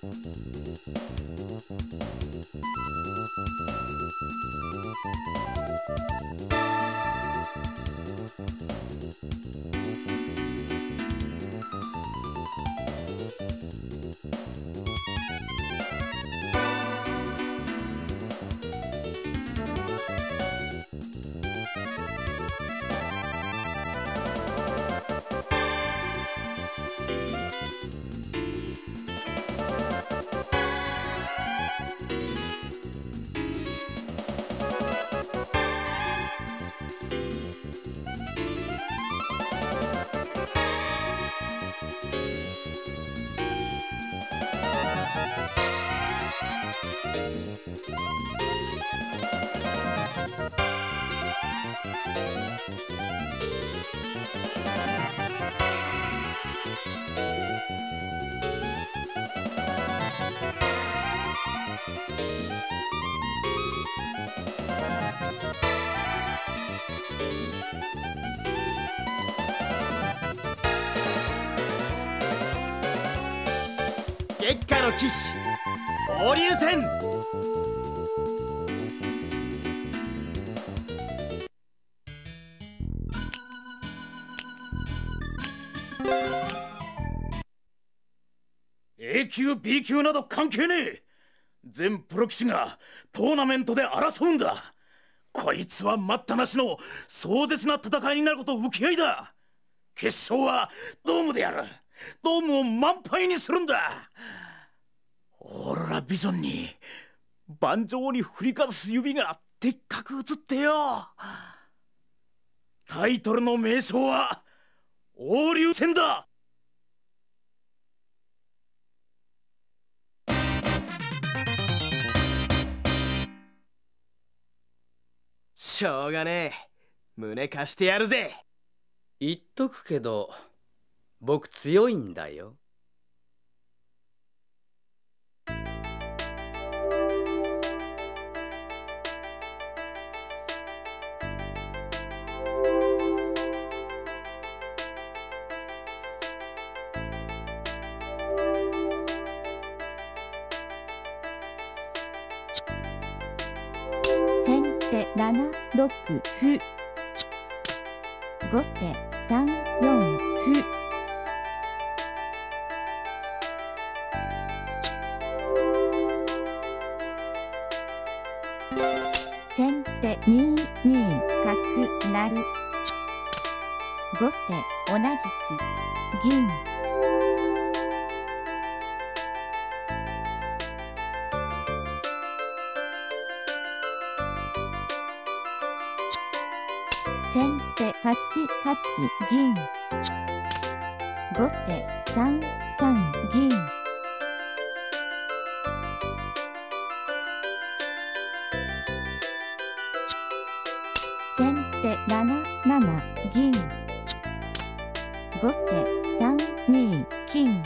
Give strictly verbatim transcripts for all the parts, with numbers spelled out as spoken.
月下の騎士合流戦。A 級 B 級など関係ねえ。全プロ棋士がトーナメントで争うんだ。こいつは待ったなしの壮絶な戦いになること請け合いだ。決勝はドームでやる。ドームを満杯にするんだ。オーロラビジョンに盤上に振りかざす指がでっかく映ってよ。タイトルの名称は王流戦だ。しょうがねえ、胸貸してやるぜ。 言っとくけど僕強いんだよ。 先手ななろく歩、後手さんよん歩、先手にに角成、後手同じく銀、先手はちはち銀、後手さんさん銀、先手なななな銀、後手さんに金、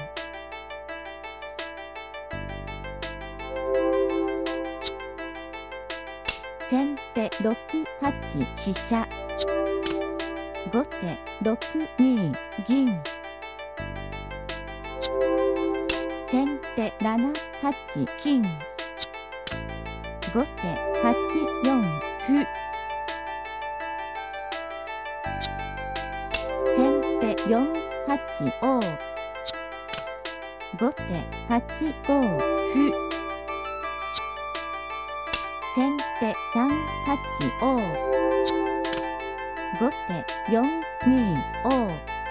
先手ろくはち飛車、後手ろくに銀、先手ななはち金、後手はちよん歩、先手よんはち王、後手はちご歩、先手さんはち王、後手よんに王、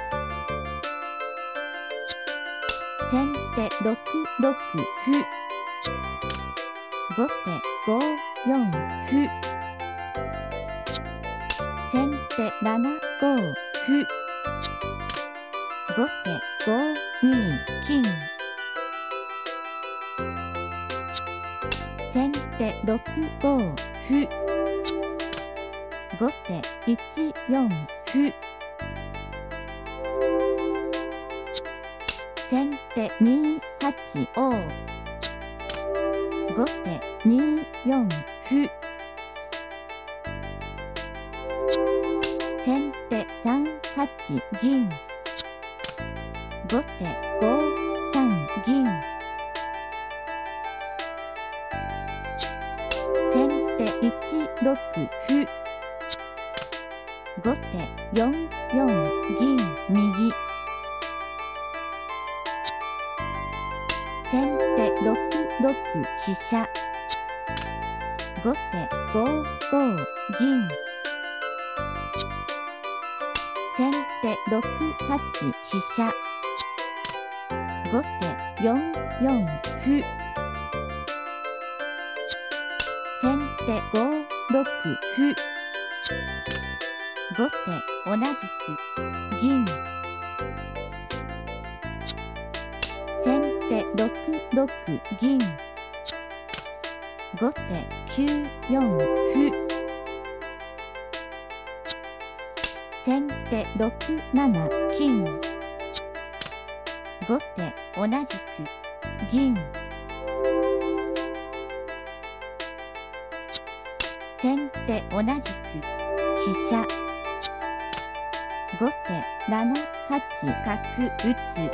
先手ろくろく歩、後手ごよん歩、先手ななご歩、後手ごに金、先手ろくご歩、後手いちよん歩、先手にはち王、後手によん歩、先手さんはち銀、後手ごさん銀、 手いちろく歩。後手よんよん銀右。先手ろくろく飛車。後手ごご銀。先手ろくはち飛車。後手よんよん歩。先手ごろく歩。後手同じく銀。先手ろくろく銀。後手きゅうよん歩。先手ろくなな金。後手同じく銀。先手同じく飛車。後手ななはち角打つ。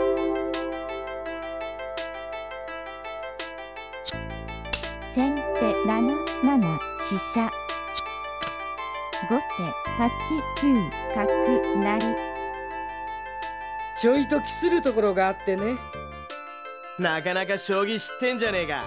先手なななな飛車。後手はちきゅう角成。 ちょいと期するところがあってね。 なかなか将棋知ってんじゃねえか。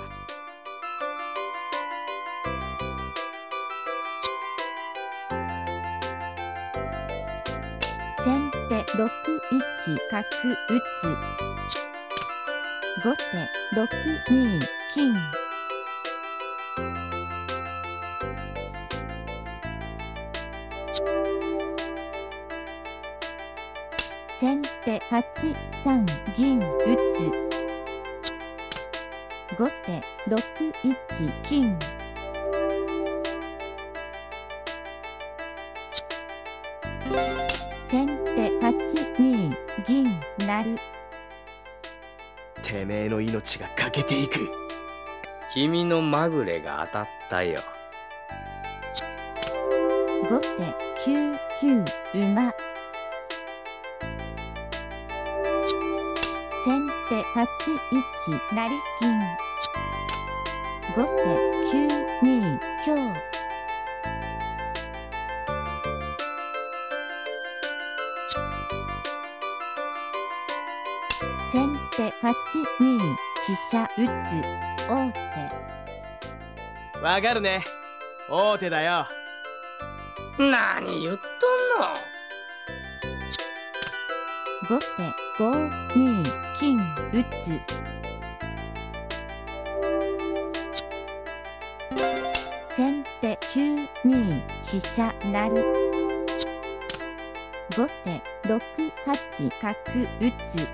先手ろくいち角打つ。後手ろくに金。先手はちさん銀打つ。後手ろくいち金。先手はちに銀成。 てめえの命が欠けていく。 君のまぐれが当たったよ。 後手きゅうきゅう馬。先手はちいち成銀。後手きゅうに香。先手はちに飛車打つ。王手。 わかるね。王手だよ。 何言っとんの。 後手ごに金打つ。先手きゅうに飛車成。後手ろくはち角打つ。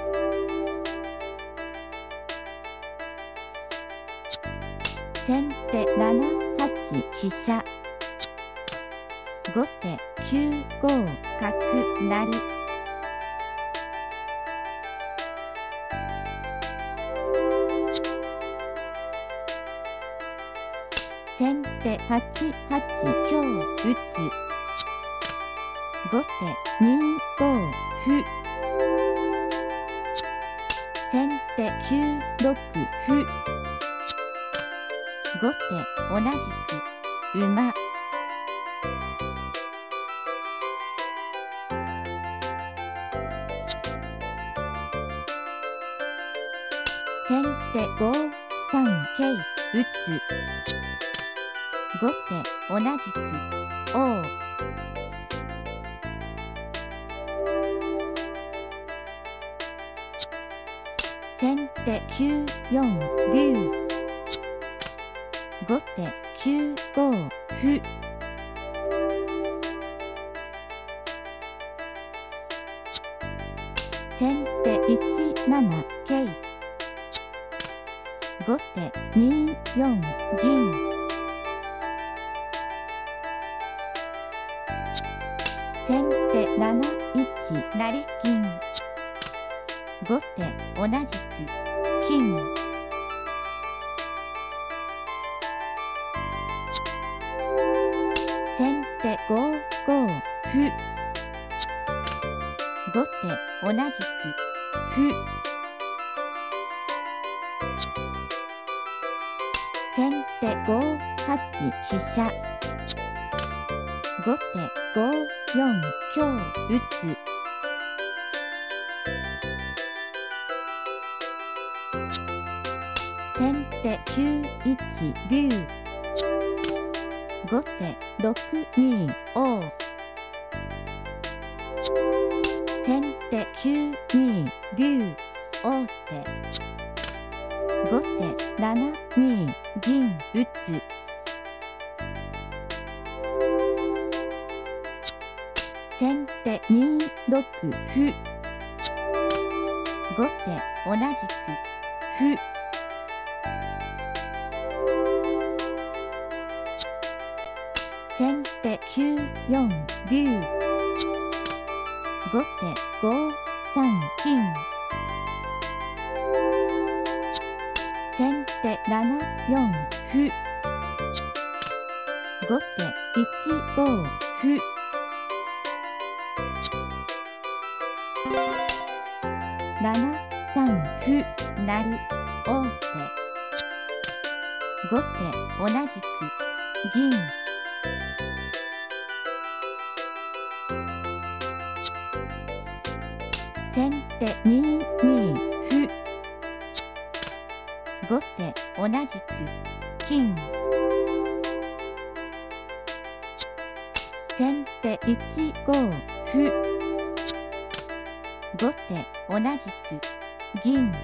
先手ななはち飛車。後手きゅうご角成。先手はちはち香打つ。後手にご歩。先手きゅうろく歩。後手同じく馬。先手ごさん桂打つ。後手同じく王。先手きゅうよん竜。後手きゅうご歩。先手いちなな桂。後手によん銀。先手なないち成銀。後手同じく金。先手ごご歩。後手同じく歩。先手ごはち飛車。後手ごよん香打つ。先手きゅういち竜。後手ろくに王。先手きゅうに竜。王手。後手ななに銀打つ。先手にろく歩。後手同じく歩。先手きゅうよん竜。後手ごさん金。先手ななよん歩。後手いちご歩。ななさん歩成王手。後手同じく銀。先手にに歩。後手同じく金。先手いちご歩。後手同じく銀。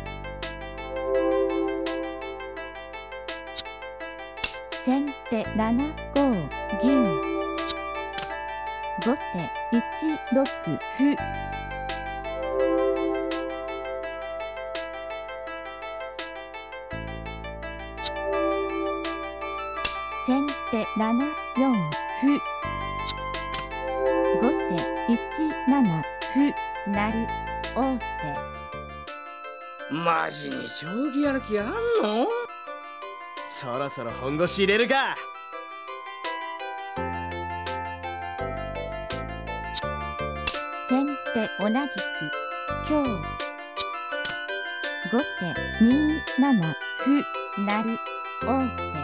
先手ななご銀。後手いちろく歩。先手ななよん歩。後手いちなな歩成王手。 マジに将棋やる気あんの？ そろそろ本腰入れるか。 先手同じく香。後手になな歩成王手。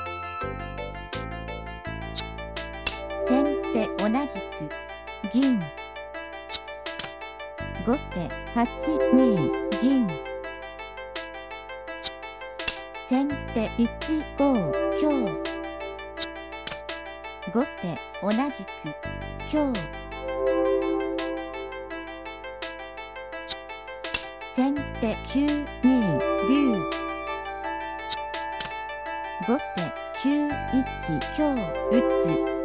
先手同じく銀。後手はちに銀。先手いちご香。後手同じく香。先手きゅうに竜。後手きゅういち香打つ。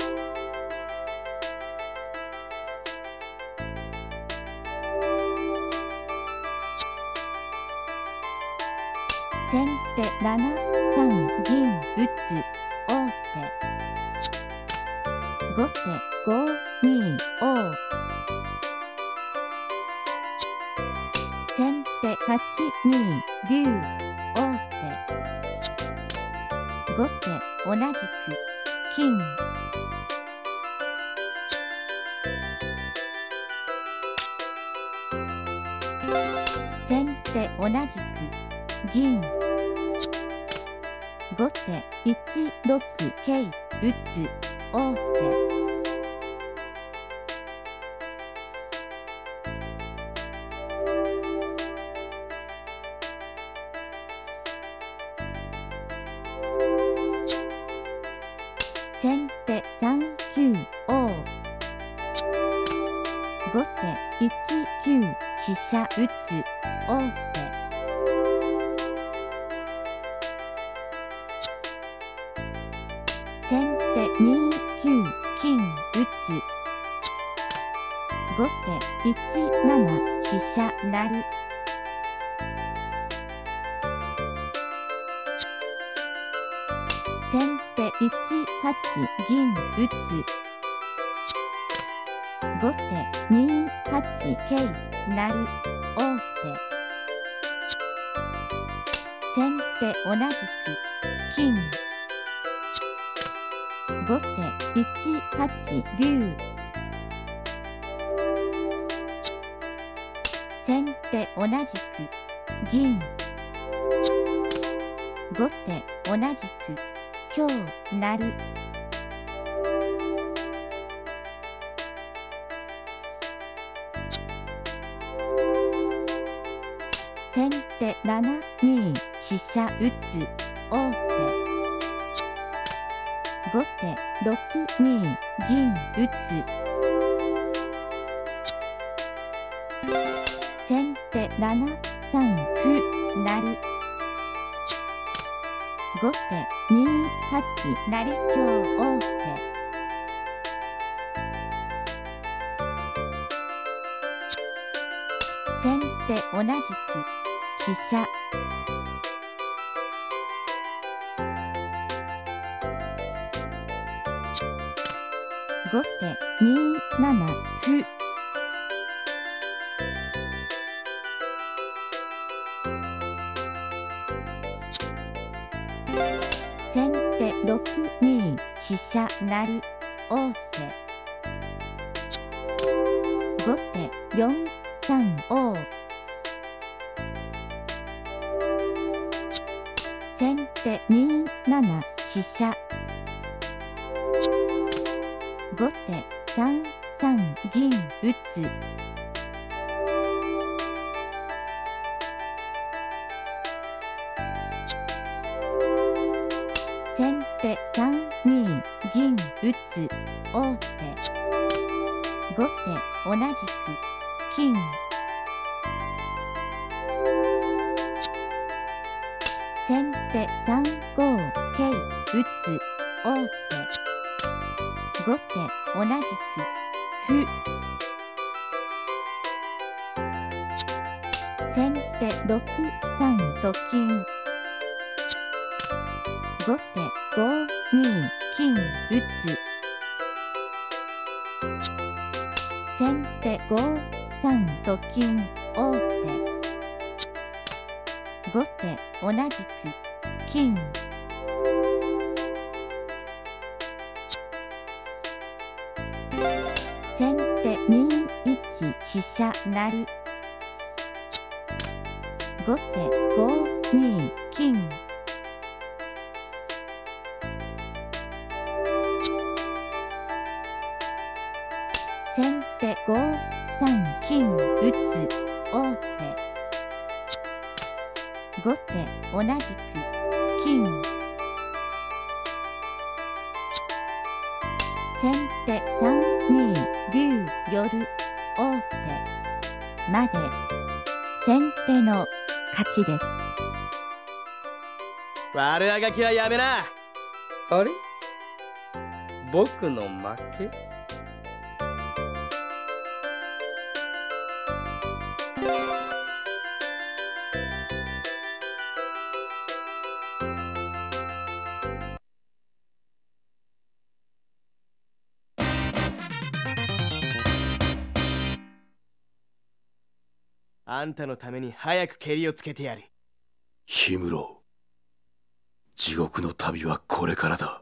先手ななさん銀打つ王手。後手ごに王。先手はちに竜王手。後手同じく金。先手同じく銀。後手いちろく桂打つ王手。先手さんきゅう王。後手いちきゅう飛車打つ王手。先手にきゅう金打つ。後手いちなな飛車成。先手いちはち銀打つ。後手にはち桂成王手。先手同じく金。後手いちはち竜。先手同じく銀。後手同じく強なる先手ななに飛車打つ王手後手ろくに銀打つ先手ななさん歩成後手にはち成香王手先手同じく飛車後手になな歩先手ろくに飛車成王手後手よんさん王先手になな飛車後手さんさん銀打つ先手さんに銀打つ王手後手同じく金先手さんご桂打つ王手後手同じく歩先手ろくさんと金後手ごに金打つ先手ごさんと金王手後手同じく金先手にいち飛車成後手ごに金先手ごさん金打つ王手後手同じく金先手さんに竜寄る王手まで先手の勝ちです。 悪あがきはやめな。 あれ僕の負け？ あんたのために早くケリをつけてやる。 氷室、地獄の旅はこれからだ。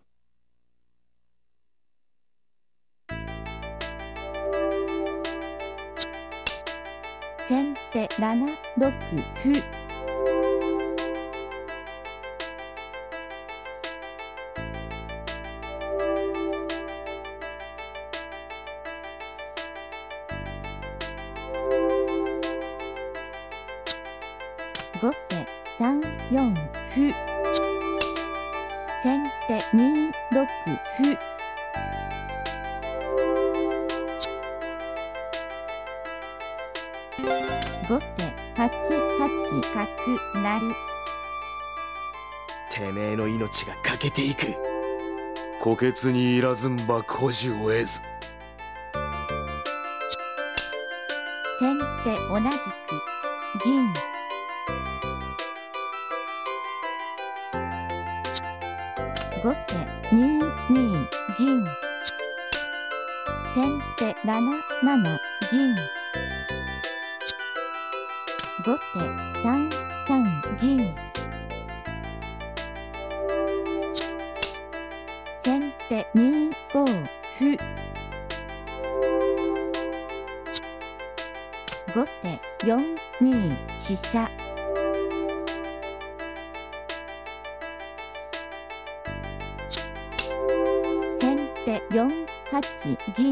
先手ななろく歩後手さんよん歩先手にろく歩後手はちはち角成てめえの命が欠けていく。 虎穴にいらずんば孤樹を得ず。 先手同じく銀後手にに銀先手なななな銀後手さんさん銀先手にご歩後手よんに飛車手よんはち銀。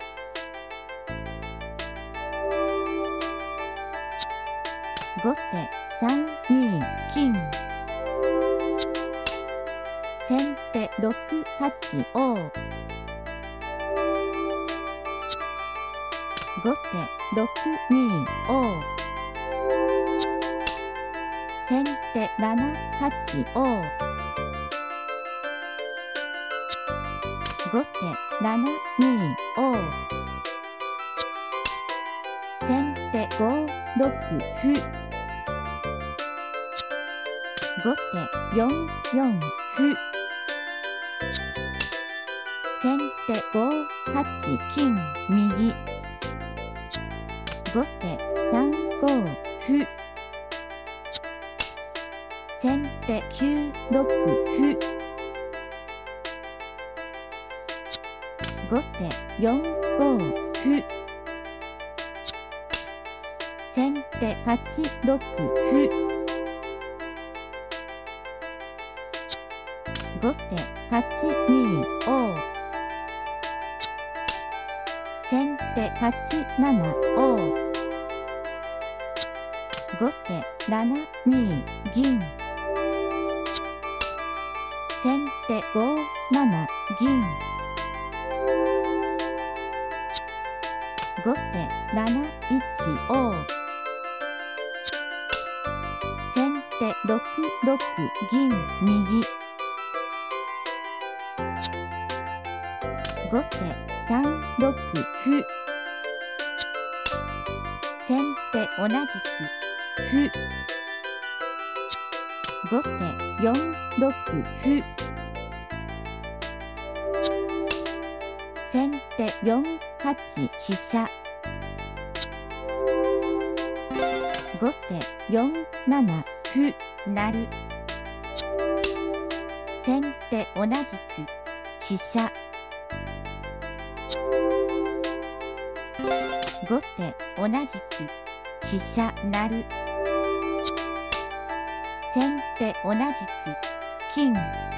後手さんに金。先手ろくはち王。後手ろくに王。先手ななはち王。後手ななに王。先手ごろく歩。後手よんよん歩。先手ごはち金右。後手さんご歩。先手きゅうろく歩。後手よんご歩。先手はちろく歩。後手はちに王。先手はちなな王。後手ななに銀。先手ごなな銀。後手なないち王。先手ろくろく銀右。後手さんろく歩。先手同じく歩。後手よんろく歩。先手よんはち飛車。後手よんなな歩成。先手同じく飛車。後手同じく飛車成。先手同じく金。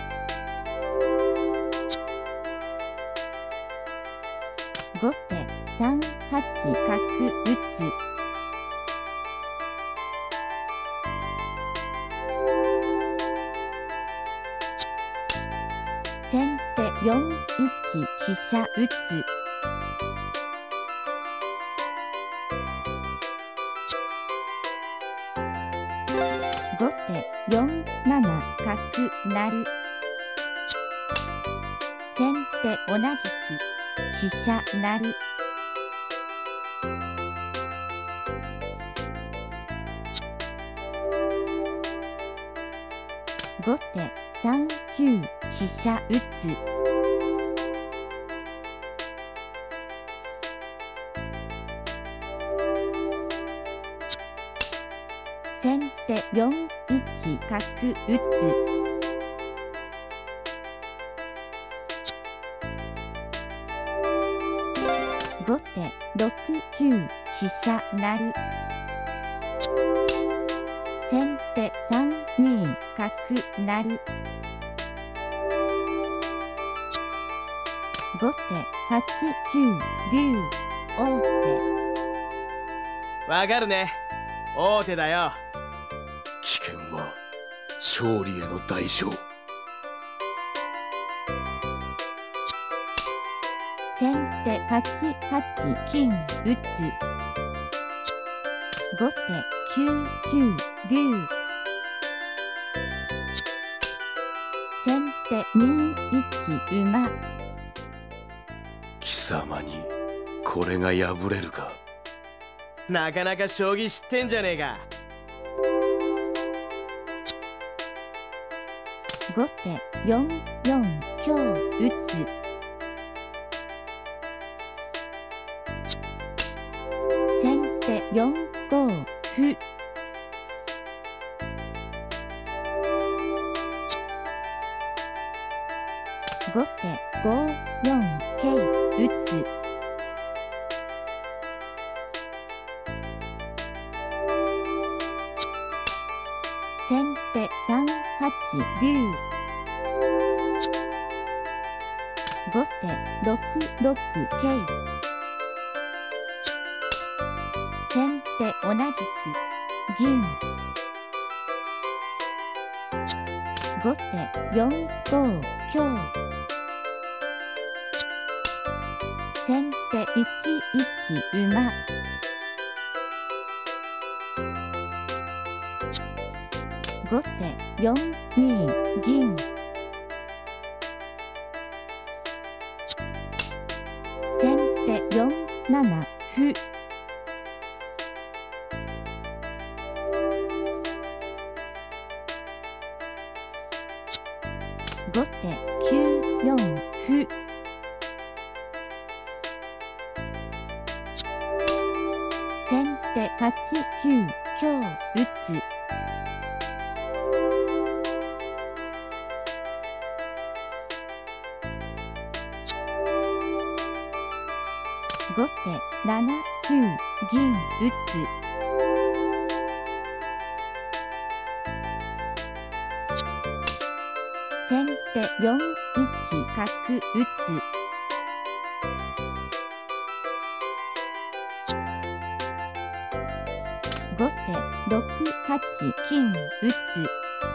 後手さんはち角打つ。先手よんいち飛車打つ。後手よんなな角成。先手同じく飛車成。後手さんきゅう飛車打つ。先手よんいち角打つ。後手ろくきゅう飛車成。先手さんに角成。後手はちきゅう竜王手。 わかるね。王手だよ。 危険は勝利への代償。 先手はちはち金打つ。後手きゅうきゅう竜。先手にいち馬。 貴様にこれが破れるか。 なかなか将棋知ってんじゃねえか。 後手よんよん香打つ。先手よんご歩。後手ごよん桂打つ。先手さんはち竜。 後手ろくろく桂。先手同じく銀。後手よん五香。先手いちいち馬。後手よんに銀。先手よん七歩。後手きゅう四歩。先手はち九香打つ。後手なな九銀打つ。先手よん一角打つ。後手ろく八金打つ。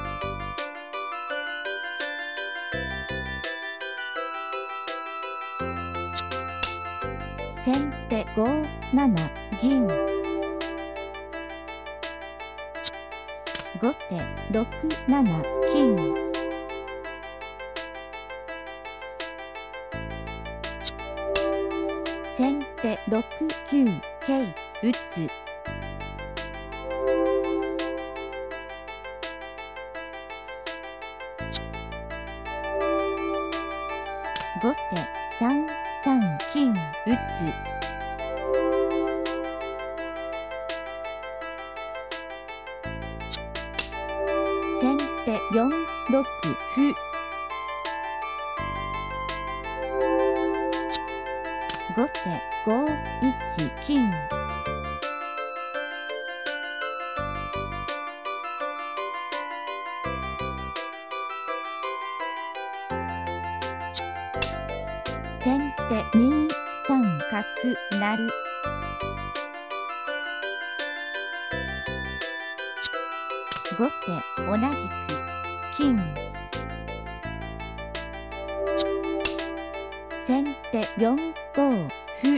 先手ご七銀。後手ろく七金。先手ろく九桂打つ。後手三三金打つ。先手よん六歩。後手ご一金。先手に三角成。後手同じく金。先手よん五歩。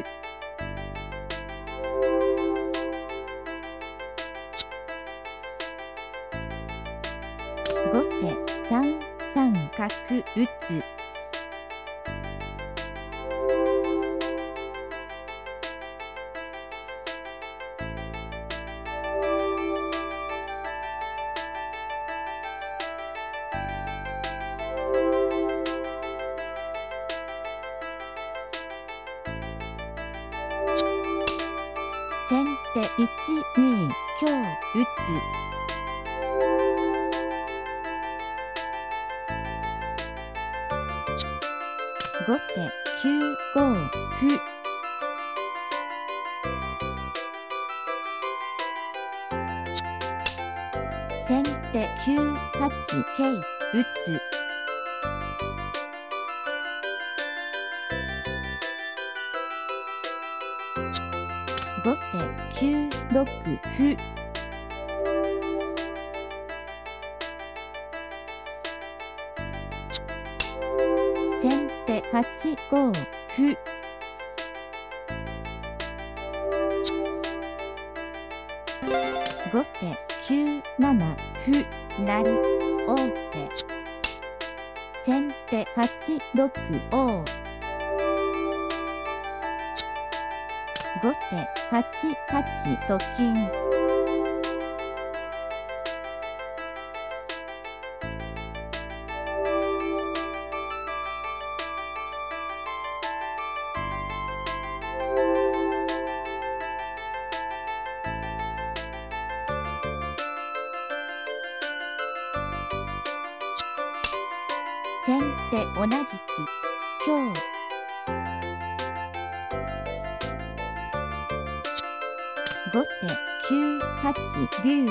後手三三角打つ。先手いち二香打つ。後手きゅう五歩。先手きゅう八桂打つ。後手きゅう六歩。先手はち五歩。後手きゅう七歩成王手。先手はち六王。後手はち八と金。先手同じく香。後手きゅう八竜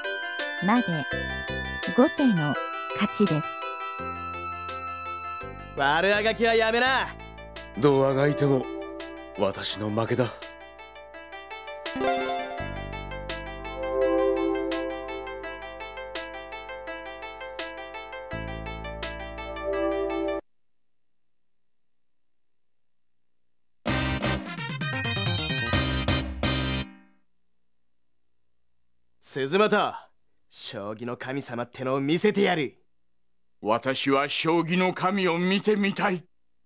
まで後手の勝ちです。 悪あがきはやめな。 どうあがいても私の負けだ。 鈴本、将棋の神様ってのを見せてやる。 私は将棋の神を見てみたい。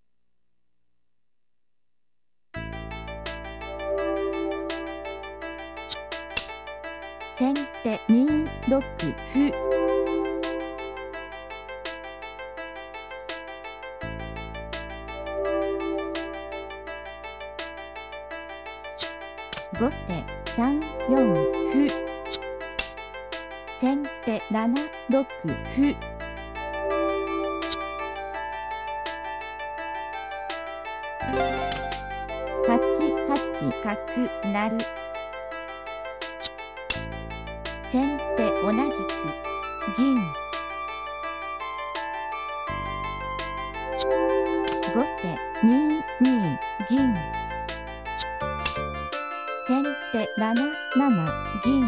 先手にろく歩。後手さんよん歩。先手ななろく歩。はちはち角成。先手同じく銀。後手にに銀。先手なななな銀。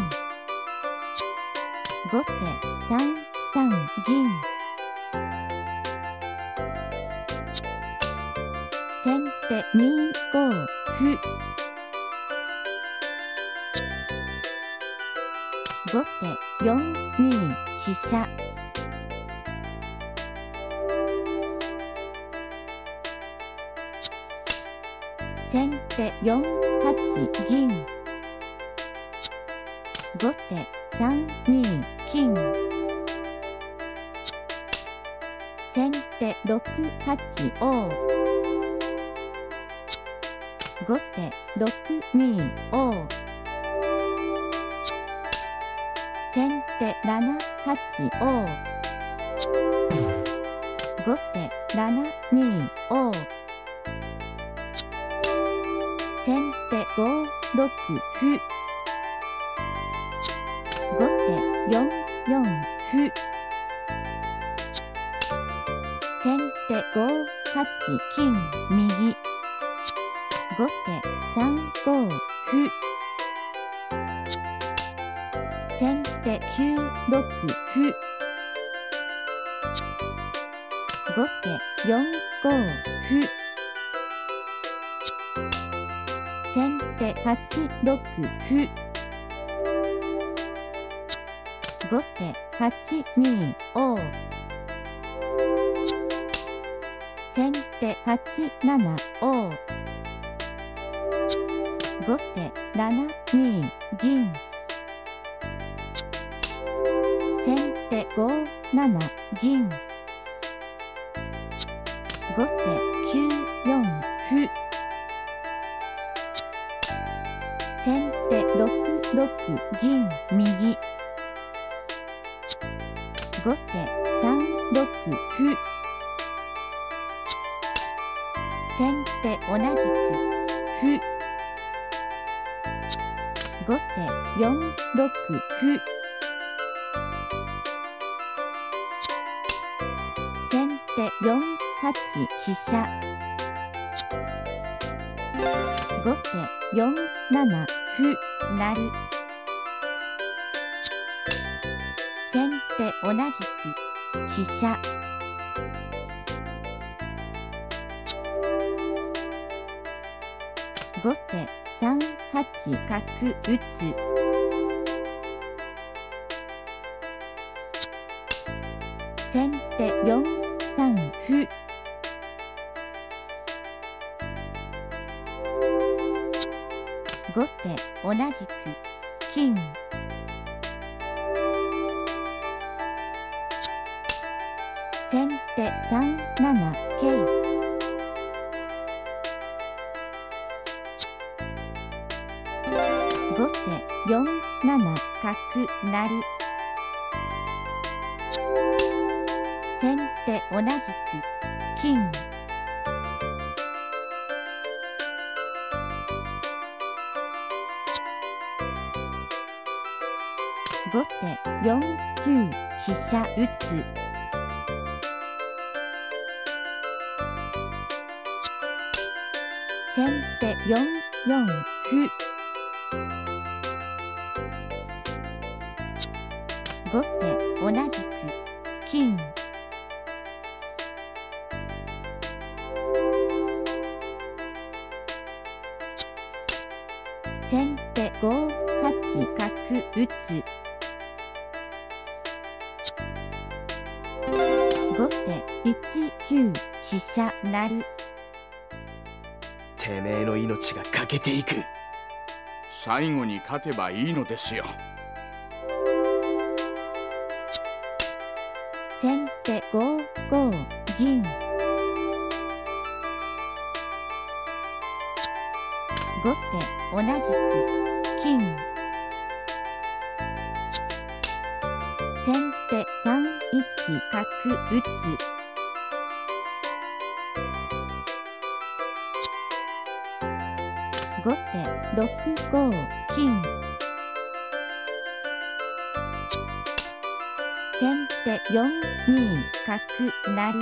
後手さんさん銀。先手にご歩。後手よんに飛車。先手よんはち銀。後手さんに金。先手ろくはち王。後手ろくに王。先手ななはち王。後手ななに王。先手ごろく歩。後手よんよん歩。先手ごはち金右。後手さんご歩。先手きゅうろく歩。後手よんご歩。先手はちろく歩。後手はちに王。先手はちなな王。後手ななに銀。先手ごなな銀。後手きゅうよん歩。先手ろくろく銀右。後手さんろく歩。先手同じく歩。後手よんろく歩。先手よんはち飛車。後手よんなな歩成。先手同じく飛車。後手さんはち角打つ。先手よんさん歩。後手同じく金。先手さんなな桂。後手よんなな角成。先手同じく金。後手よんきゅう飛車打つ。 先手よんよん歩。後手同じく金。先手ごはち角打つ。後手いちきゅう飛車成。 てめえの命が欠けていく。 最後に勝てばいいのですよ。 先手ご五銀。後手同じく金。先手さんいち角打つ。後手ろく五金。先手よんに角成。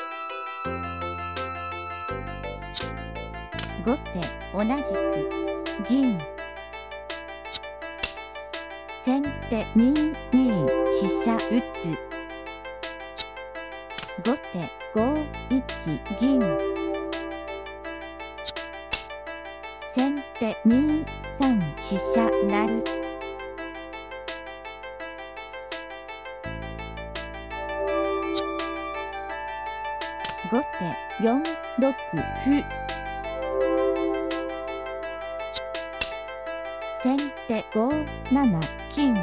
後手同じく銀。先手にに飛車打つ。後手ごいち銀。先手にさん飛車成。後手よん六歩。先手ご七金。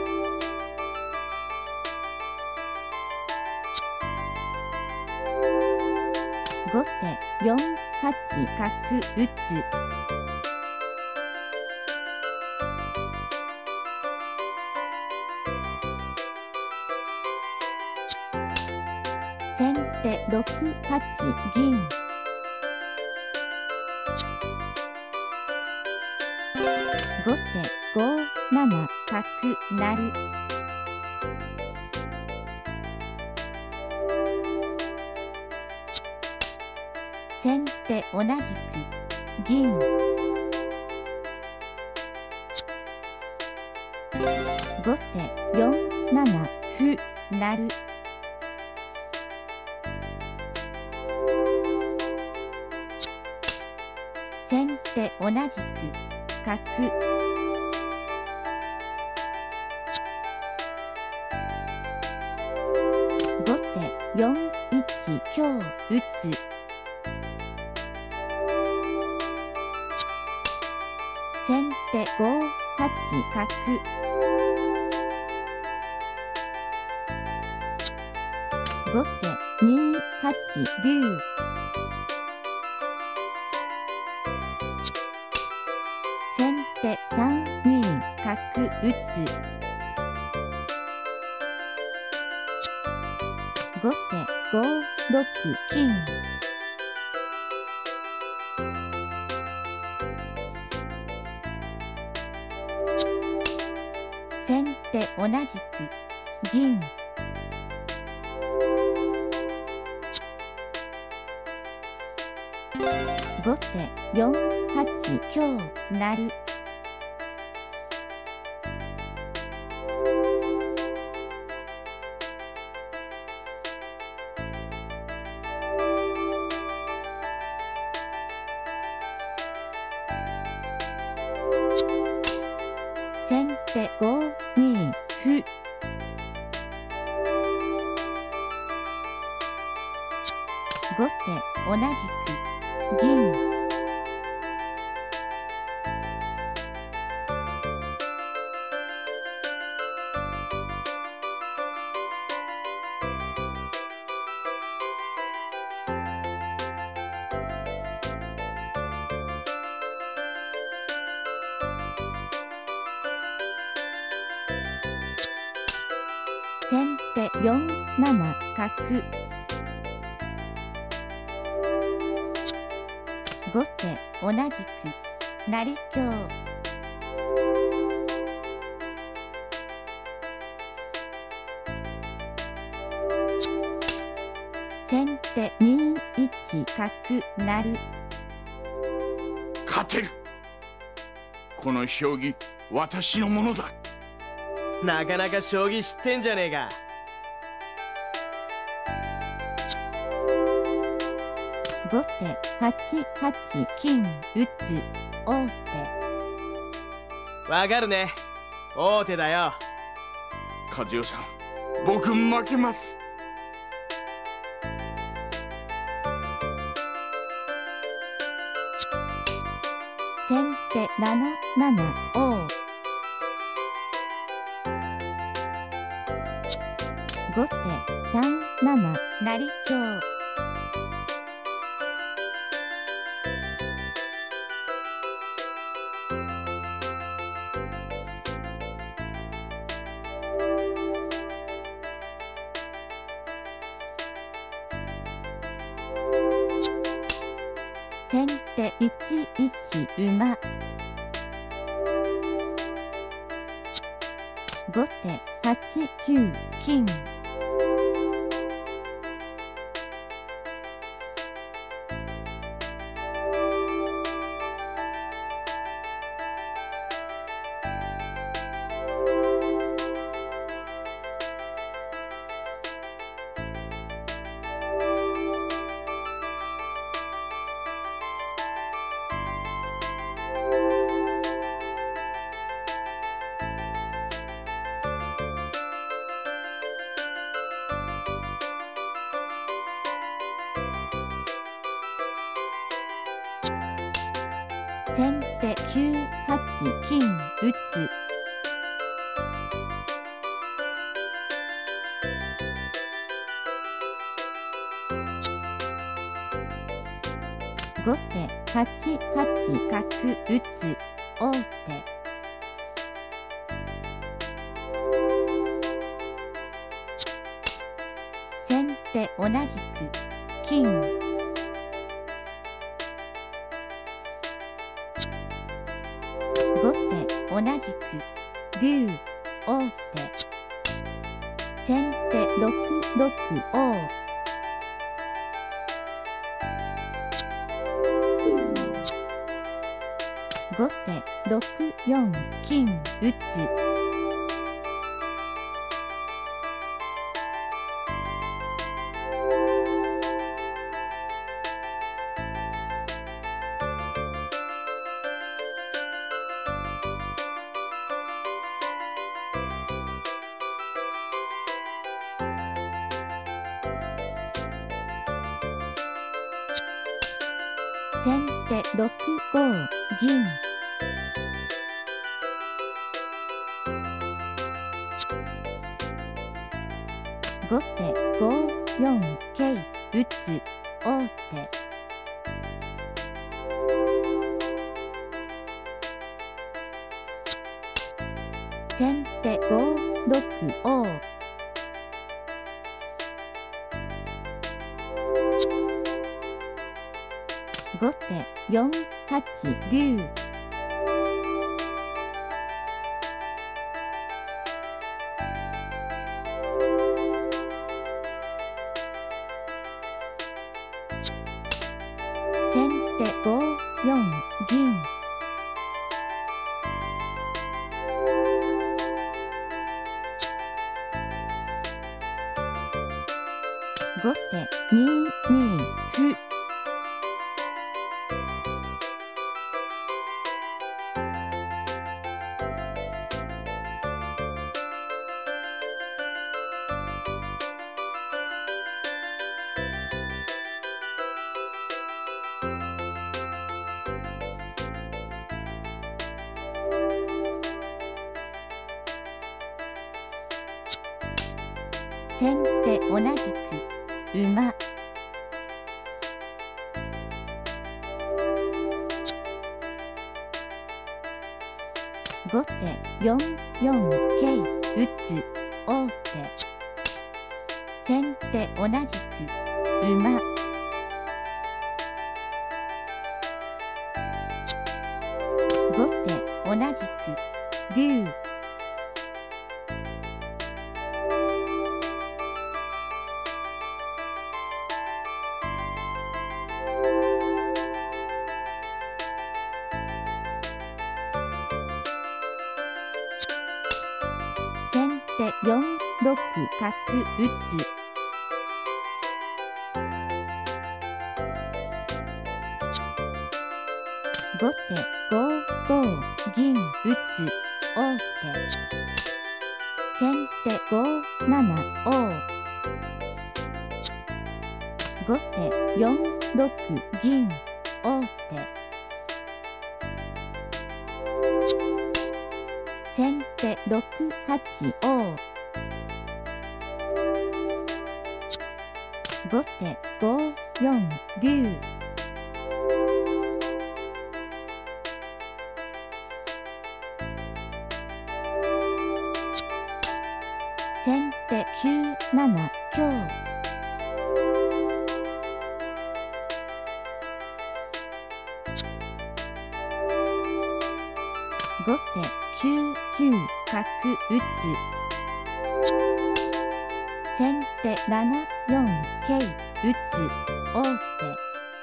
後手よん八角打つ。先手ろく八銀。後手ご七角成。先手同じく銀。後手よん七歩成。先手同じく角。後手よんいち香打つ。先手ご八角。後手に八竜。先手さんに角打つ。後手ご六金。先手同じく銀。後手よん八香成。先手ご二歩。後手同じく銀。先手よん七角。後手同じく成香。先手に一角成。 勝てる。この将棋、私のものだ。 なかなか将棋知ってんじゃねえか。 後手はちはち金打つ王手。 わかるね。王手だよ。 和代さん、僕負けます。 先手なななな王。後手さんなな成香。先手いちいち馬。後手はちきゅう金。先手きゅうはち金打つ。後手はちはち角打つ王手。先手同じく金。後手同じく竜王手。先手ろくろく王。後手ろくよん金打つ。先手ろくご銀。後手ごよん桂打つ王手。先手ごろく王。後手よんはち竜。先手ごよん銀。後手にに歩。先手同じく馬。後手よんよん桂打つ王手。先手同じく馬。後手同じく竜。 ろく角打つ。後手ご五銀打つ王手。先手ご七王。後手よん六銀王手。先手ろく八王。後手ご四竜。先手きゅう七香。後手きゅう九角打つ。先手なな四桂打つ王手。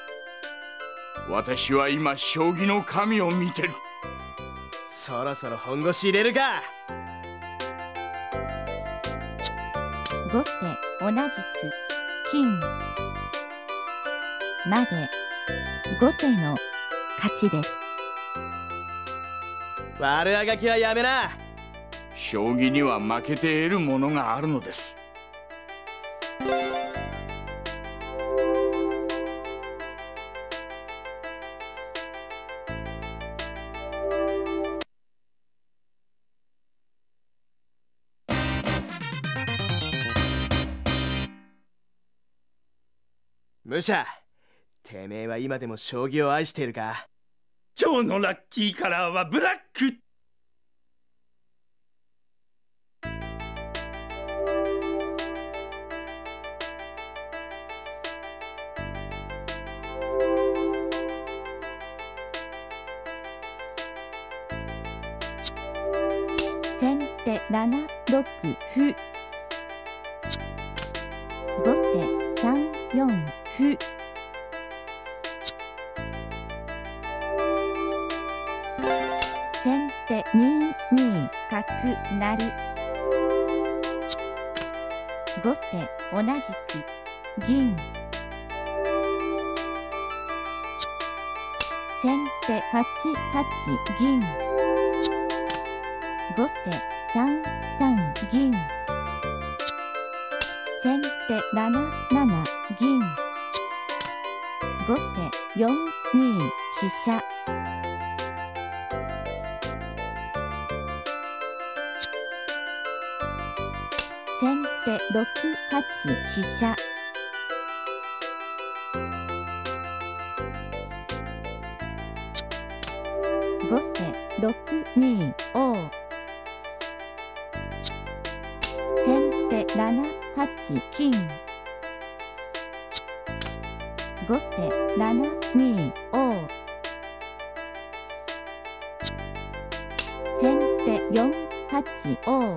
私は今将棋の神を見てる。 そろそろ本腰入れるか。 後手同じく金まで後手の勝ちです。 悪あがきはやめな。 将棋には負けて得るものがあるのです。 武者、てめえは今でも将棋を愛しているか。 今日のラッキーカラーはブラック。 先手なな六歩。後手さん四歩。先手に二角成。後手同じく銀。先手はち八銀。後手三三銀。先手なな七銀。後手よん二飛車。先手ろく八飛車。後手ろく二王。先手なな八金。後手なな二王。先手よん八王。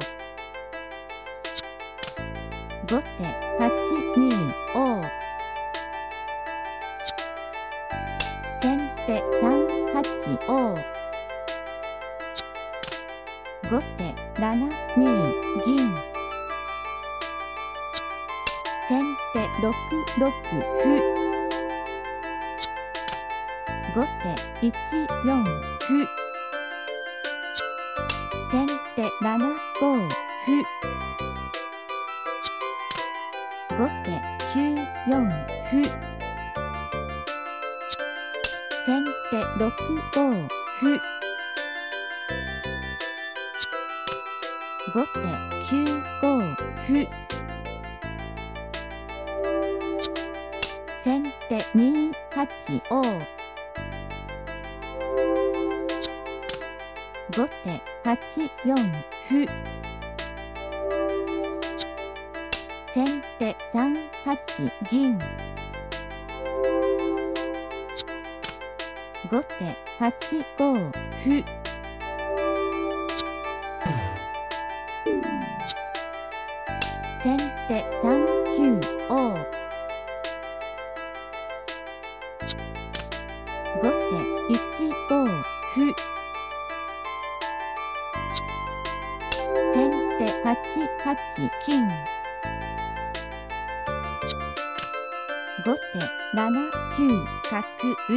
後手はち二王。先手さん八王。後手なな二銀。先手ろく六歩。後手いち四歩。先手なな五歩。後手きゅう四歩。先手ろく五歩。後手きゅう五歩。先手に八王。後手はち四歩。先手さん八銀。後手はち五歩。先手さん九王。後手いち五歩。先手はち八金。後手ななきゅう角打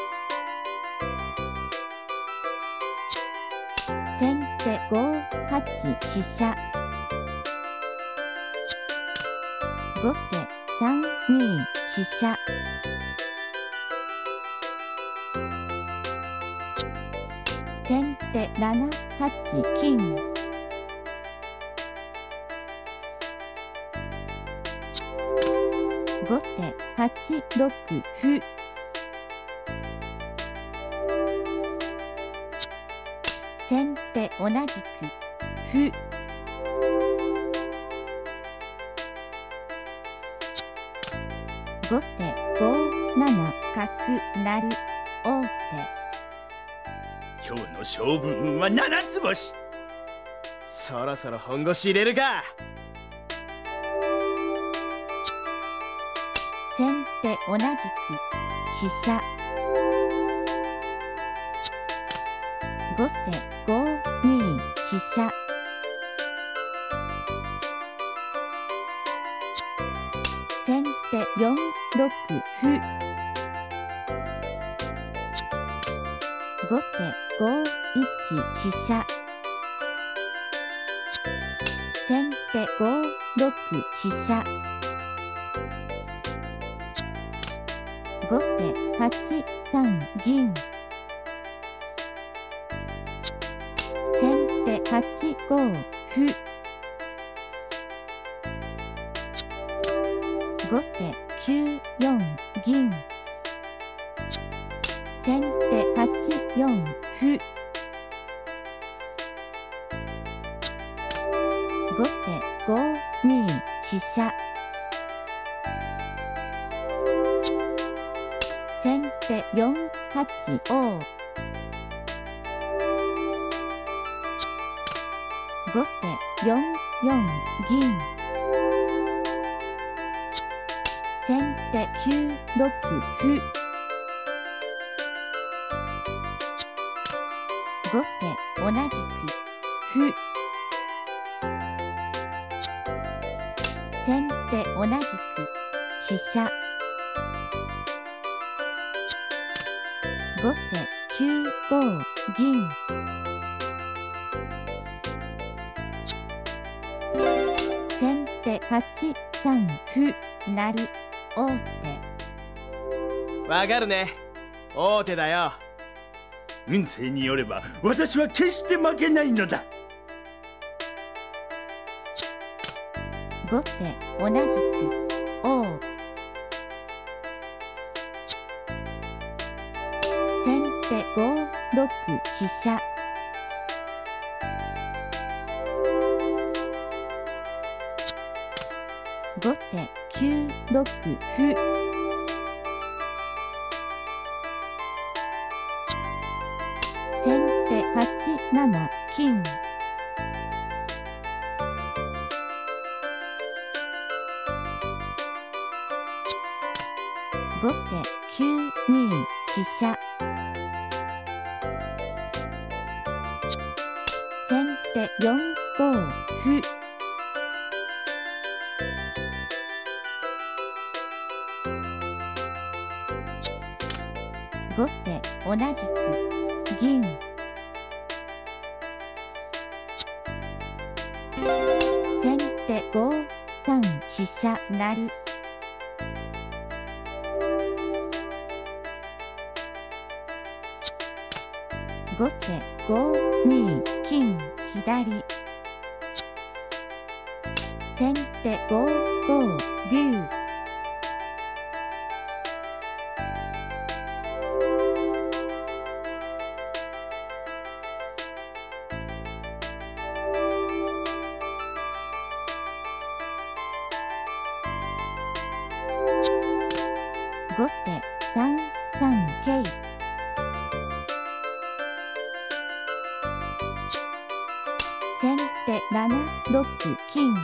つ。先手ごはち飛車。後手さんに飛車。先手ななはち金。後手はちろく歩。先手同じく歩。後手ごなな角成王手。 今日の勝負は七つ星。 そろそろ本腰入れるか。 先手同じく飛車。後手ごに飛車。先手よんろく歩。後手ごいち飛車。先手ごろく飛車。後手はちさん銀。先手はちご歩。後手きゅうよん銀。先手はちよん歩。後手ごに飛車。先手よんはち王。後手よんよん銀。先手きゅうろく歩。後手同じく歩。先手同じく飛車。後手きゅうご銀。先手はちさん歩成王手。 わかるね。王手だよ。 運勢によれば私は決して負けないのだ。 後手同じく王。先手ごろく飛車。後手きゅうろく歩。先手はちなな金。後手きゅうに飛車。先手よんご歩。後手同じく銀。先手ごさん飛車成。後手ごに金左。先手ごご竜。後手さんさん桂。先手ななろく金。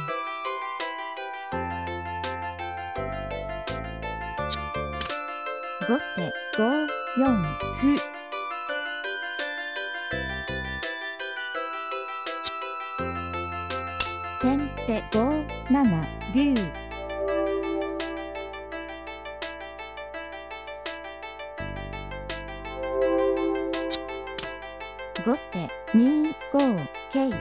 後手ごよん歩。先手手ごなな竜。後手にご桂。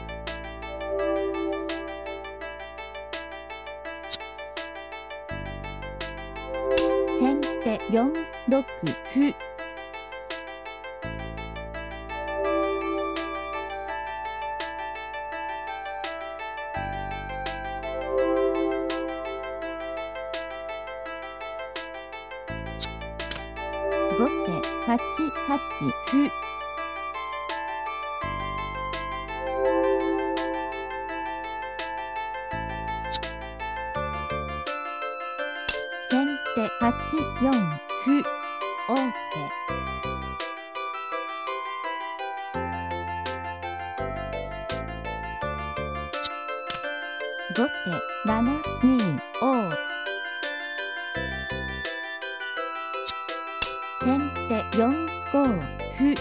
先手よんろく歩。後手はちはち歩。先手はちよん歩。王手。後手ななに王。先手よんご歩。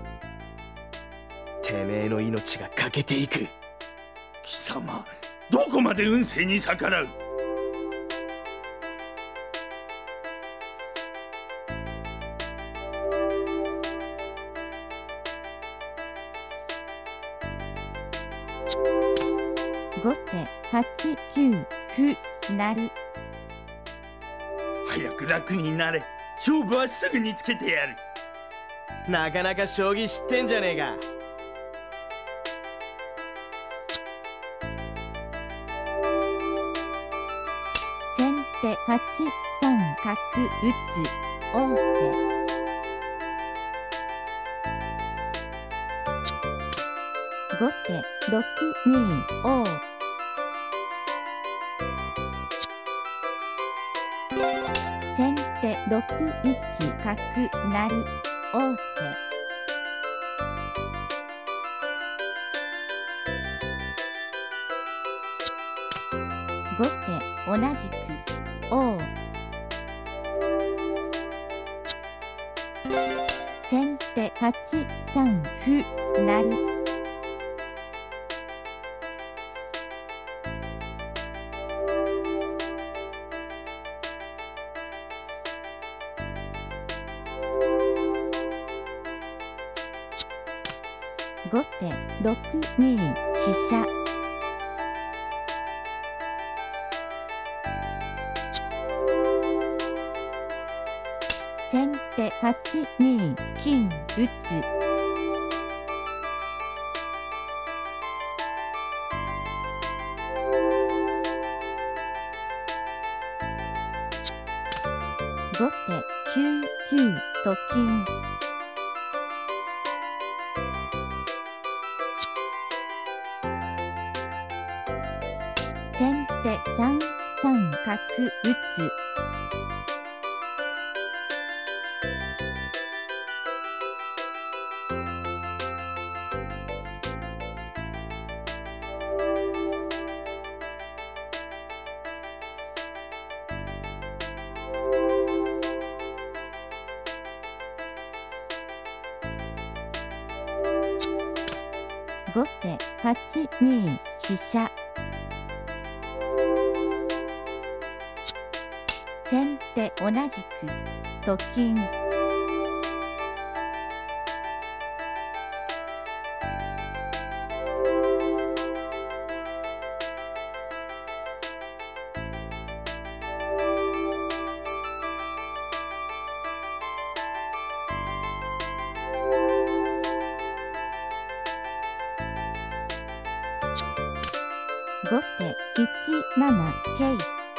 てめえの命が欠けていく。 貴様、どこまで運勢に逆らう。 後手はちきゅう歩成。 早く楽になれ。勝負はすぐにつけてやる。 なかなか将棋知ってんじゃねえか。 先手はちさん角打つ。王手。後手ろくに王。先手ろくいち角成。王手。後手同じく王。先手はちさん歩成。後手ろくに飛車。先手はちに金打つ。後手きゅうきゅうと金。先手さんさん角打つ。後手はちに飛車。先手同じくと金。後手いちなな桂。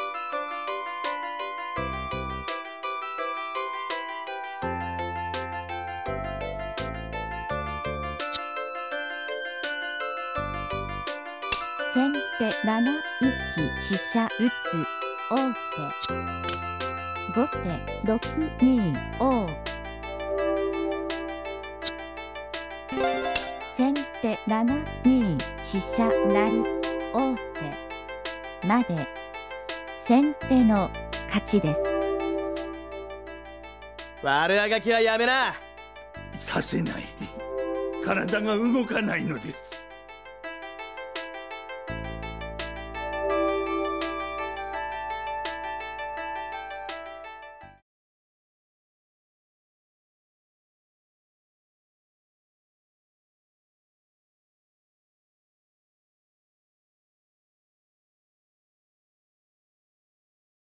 先手なないち飛車打つ。王手。後手ろくに王。先手ななに飛車成。王手まで先手の勝ちです。 悪あがきはやめな。 させない。体が動かないのです。